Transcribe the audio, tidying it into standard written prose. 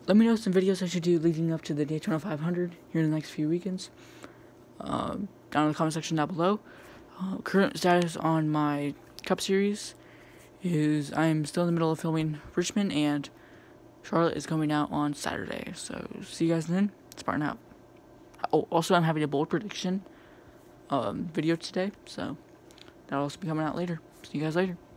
let me know some videos I should do leading up to the Daytona 500 here in the next few weekends. Down in the comment section down below. Current status on my Cup Series is I'm still in the middle of filming Richmond, and Charlotte is coming out on Saturday. So see you guys then. Spartan out. Oh, also I'm having a bold prediction video today, so that'll also be coming out later. See you guys later.